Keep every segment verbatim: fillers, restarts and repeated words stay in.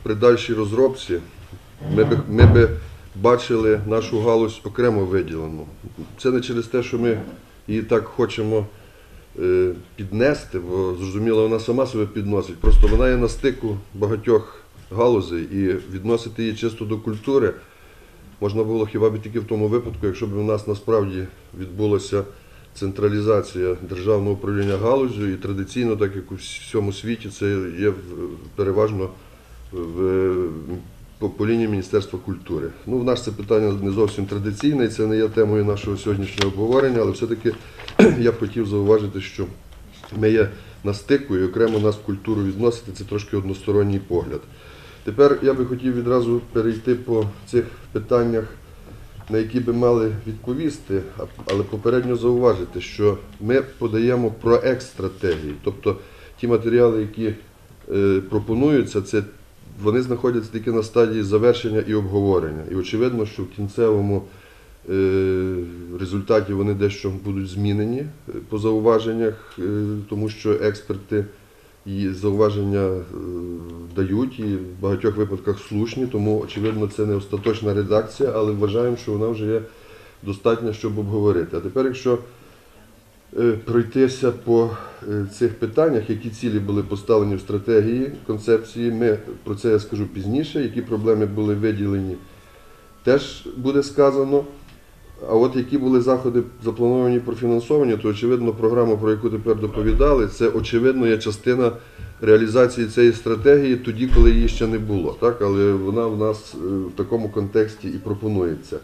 при дальшій розробці ми би, ми би бачили нашу галузь окремо виділену. Це не через те, що ми її так хочемо е, піднести, бо зрозуміло, вона сама себе підносить. Просто вона є на стику багатьох галузей, і відносити її чисто до культури можна було хіба б тільки в тому випадку, якщо б у нас насправді відбулася централізація державного управління галуззю, і традиційно, так як у всьому світі, це є переважно в, по, по лінії Міністерства культури. Ну, в нас це питання не зовсім традиційне, і це не є темою нашого сьогоднішнього обговорення, але все-таки я б хотів зауважити, що ми є на стику, і окремо нас в культуру відносити – це трошки односторонній погляд. Тепер я би хотів відразу перейти по цих питаннях, на які би мали відповісти, але попередньо зауважити, що ми подаємо проект стратегії. Тобто ті матеріали, які е, пропонуються, це, вони знаходяться тільки на стадії завершення і обговорення. І очевидно, що в кінцевому е, результаті вони дещо будуть змінені по зауваженнях, е, тому що експерти і зауваження е, дають, і в багатьох випадках слушні, тому, очевидно, це не остаточна редакція, але вважаємо, що вона вже є достатня, щоб обговорити. А тепер, якщо е, пройтися по е, цих питаннях, які цілі були поставлені в стратегії, концепції, ми про це я скажу пізніше, які проблеми були виділені, теж буде сказано. А от які були заходи заплановані профінансовані, то, очевидно, програма, про яку тепер доповідали, це, очевидно, є частина реалізації цієї стратегії тоді, коли її ще не було. Так? Але вона в нас в такому контексті і пропонується.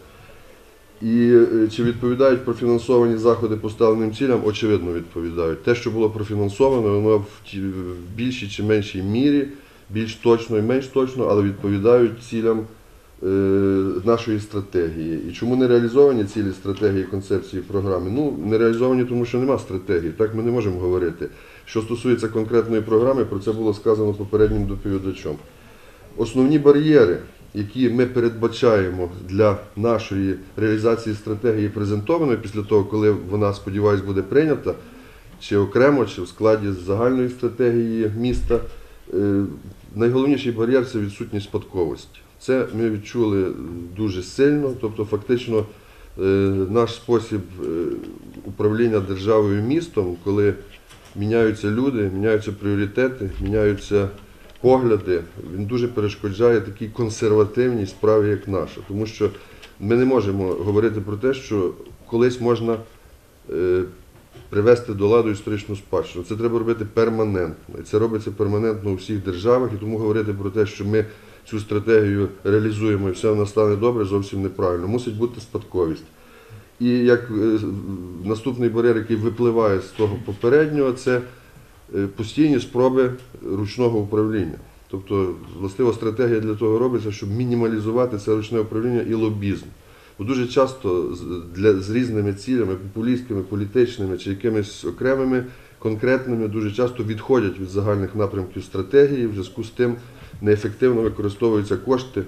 І чи відповідають профінансовані заходи поставленим цілям? Очевидно, відповідають. Те, що було профінансовано, воно в більшій чи меншій мірі, більш точно і менш точно, але відповідають цілям нашої стратегії. І чому не реалізовані цілі стратегії, концепції, програми? Ну, не реалізовані, тому що нема стратегії, так ми не можемо говорити. Що стосується конкретної програми, про це було сказано попереднім доповідачом. Основні бар'єри, які ми передбачаємо для нашої реалізації стратегії презентованої після того, коли вона, сподіваюсь, буде прийнята, чи окремо, чи в складі загальної стратегії міста, найголовніший бар'єр – це відсутність спадковості. Це ми відчули дуже сильно, тобто фактично наш спосіб управління державою містом, коли міняються люди, міняються пріоритети, міняються погляди, він дуже перешкоджає такій консервативній справі, як наша. Тому що ми не можемо говорити про те, що колись можна привести до ладу історичну спадщину. Це треба робити перманентно. І це робиться перманентно у всіх державах, і тому говорити про те, що ми цю стратегію реалізуємо і все в нас стане добре, зовсім неправильно. Мусить бути спадковість. І як наступний бар'єр, який випливає з того попереднього, це постійні спроби ручного управління. Тобто, властиво, стратегія для того робиться, щоб мінімалізувати це ручне управління і лобізм. Бо дуже часто для, з різними цілями, популістськими, політичними чи якимись окремими, конкретними, дуже часто відходять від загальних напрямків стратегії, в зв'язку з тим неефективно використовуються кошти.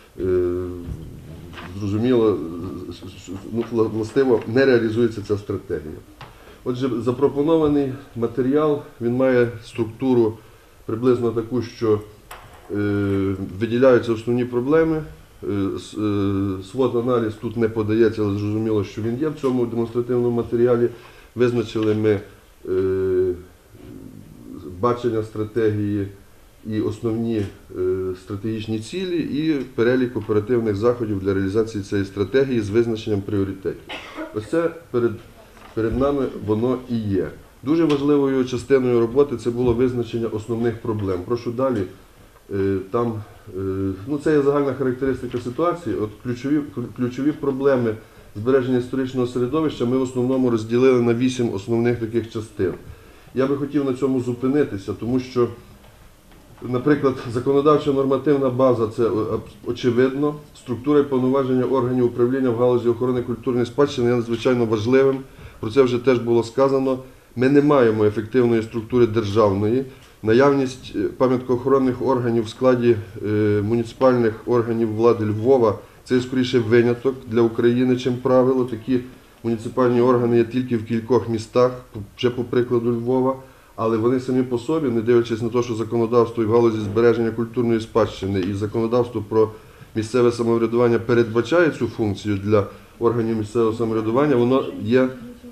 Зрозуміло, ну, властиво, не реалізується ця стратегія. Отже, запропонований матеріал, він має структуру приблизно таку, що е, виділяються основні проблеми. свот-аналіз тут не подається, але зрозуміло, що він є в цьому демонстративному матеріалі. Визначили ми е, бачення стратегії і основні е, стратегічні цілі, і перелік оперативних заходів для реалізації цієї стратегії з визначенням пріоритетів. Ось це перед, перед нами воно і є. Дуже важливою частиною роботи це було визначення основних проблем. Прошу далі. Е, там, е, ну, це є загальна характеристика ситуації. От ключові, ключові проблеми збереження історичного середовища ми в основному розділили на вісім основних таких частин. Я би хотів на цьому зупинитися, тому що, наприклад, законодавча нормативна база – це очевидно. Структура і повноваження органів управління в галузі охорони культурної спадщини є надзвичайно важливим. Про це вже теж було сказано. Ми не маємо ефективної структури державної. Наявність пам'яткоохоронних органів в складі е, муніципальних органів влади Львова – це скоріше виняток для України, чим правило. Такі муніципальні органи є тільки в кількох містах, вже по прикладу Львова. але вони самі по собі, не дивлячись на те, що законодавство і в галузі збереження культурної спадщини і законодавство про місцеве самоврядування передбачає цю функцію для органів місцевого самоврядування, воно є.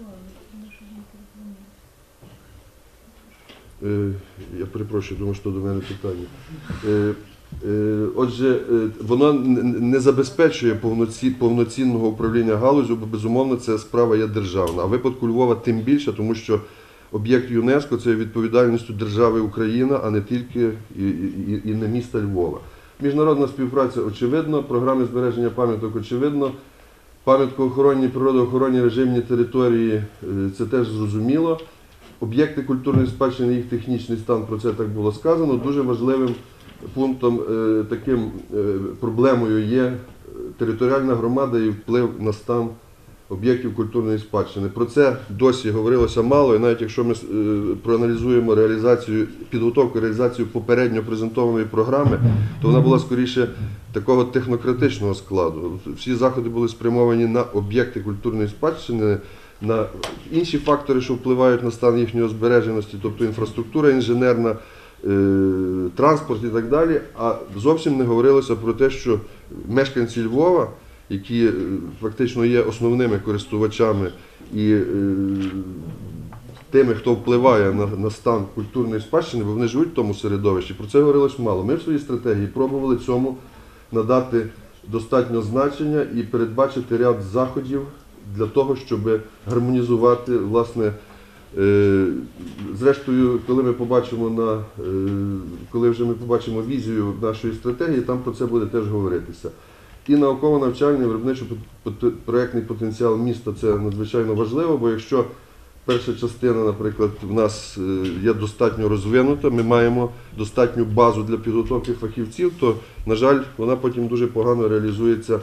Е, Я перепрошую, думаю, що до мене питання. Е, е, Отже, е, воно н- н- не забезпечує повноці, повноцінного управління галузю, бо, безумовно, це справа є державна. А в випадку Львова тим більше, тому що об'єкт ЮНЕСКО – це є відповідальністю держави Україна, а не тільки і, і, і не міста Львова. Міжнародна співпраця очевидно, програми збереження пам'яток очевидно, пам'яткоохоронні, природоохоронні режимні території е, – це теж зрозуміло. Об'єкти культурної спадщини, їх технічний стан, про це так було сказано. Дуже важливим пунктом, е, таким е, проблемою є територіальна громада і вплив на стан об'єктів культурної спадщини. Про це досі говорилося мало, і навіть якщо ми е, проаналізуємо реалізацію, підготовку реалізацію попередньо презентованої програми, то вона була скоріше такого технократичного складу. Всі заходи були спрямовані на об'єкти культурної спадщини, на інші фактори, що впливають на стан їхньої збереженості, тобто інфраструктура інженерна, е, транспорт і так далі, а зовсім не говорилося про те, що мешканці Львова, які е, фактично є основними користувачами і е, тими, хто впливає на, на стан культурної спадщини, бо вони живуть в тому середовищі, про це говорилось мало. Ми в своїй стратегії пробували цьому надати достатньо значення і передбачити ряд заходів для того, щоб гармонізувати, власне, е, зрештою, коли ми побачимо на, е, коли вже ми побачимо візію нашої стратегії, там про це буде теж говоритися. І науково-навчальний, виробничо-проєктний потенціал міста – це надзвичайно важливо, бо якщо перша частина, наприклад, в нас е, є достатньо розвинута, ми маємо достатню базу для підготовки фахівців, то, на жаль, вона потім дуже погано реалізується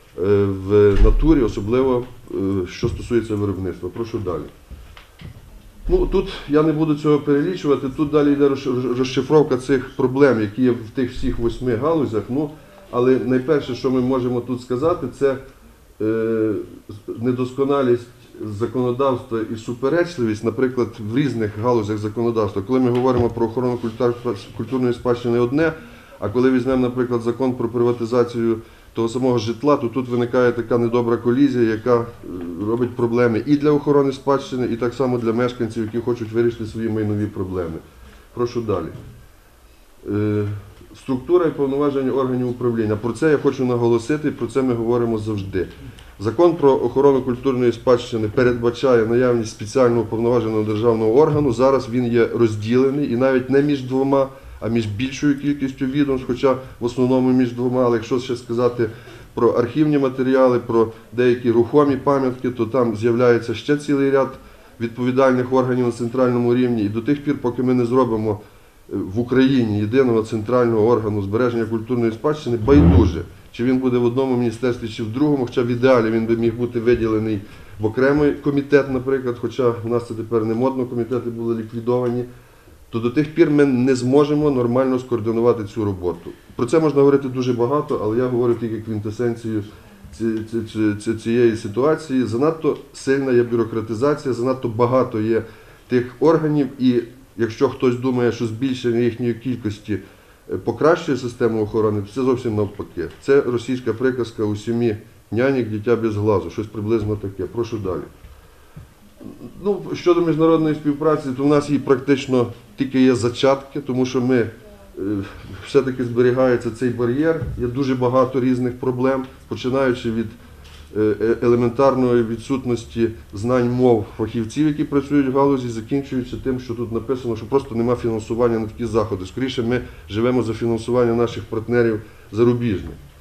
в натурі, особливо, що стосується виробництва. Прошу далі. Ну, тут я не буду цього перелічувати, тут далі йде розшифровка цих проблем, які є в тих всіх восьми галузях. Ну, але найперше, що ми можемо тут сказати, це е, недосконалість законодавства і суперечливість, наприклад, в різних галузях законодавства. Коли ми говоримо про охорону культурної спадщини одне, а коли візьмемо, наприклад, закон про приватизацію того самого житла, то тут виникає така недобра колізія, яка робить проблеми і для охорони спадщини, і так само для мешканців, які хочуть вирішити свої майнові проблеми. Прошу далі. Структура і повноваження органів управління. Про це я хочу наголосити, і про це ми говоримо завжди. Закон про охорону культурної спадщини передбачає наявність спеціального повноваженого державного органу. Зараз він є розділений, і навіть не між двома, а між більшою кількістю відомств, хоча в основному між двома, але якщо ще сказати про архівні матеріали, про деякі рухомі пам'ятки, то там з'являється ще цілий ряд відповідальних органів на центральному рівні. І до тих пір, поки ми не зробимо в Україні єдиного центрального органу збереження культурної спадщини, байдуже, чи він буде в одному міністерстві, чи в другому, хоча в ідеалі він би міг бути виділений в окремий комітет, наприклад, хоча в нас це тепер не модно, комітети були ліквідовані, то до тих пір ми не зможемо нормально скоординувати цю роботу. Про це можна говорити дуже багато, але я говорю тільки квінтесенцію цієї ситуації. Занадто сильна є бюрократизація, занадто багато є тих органів, і якщо хтось думає, що збільшення їхньої кількості покращує систему охорони, то це зовсім навпаки. Це російська приказка «у сім'ї нянек дитя без глазу», щось приблизно таке. Прошу далі. Ну, щодо міжнародної співпраці, то в нас її практично тільки є зачатки, тому що ми, все-таки зберігається цей бар'єр, є дуже багато різних проблем, починаючи від елементарної відсутності знань мов фахівців, які працюють в галузі, закінчуючи тим, що тут написано, що просто немає фінансування на такі заходи. Скоріше ми живемо за фінансування наших партнерів зарубіжних.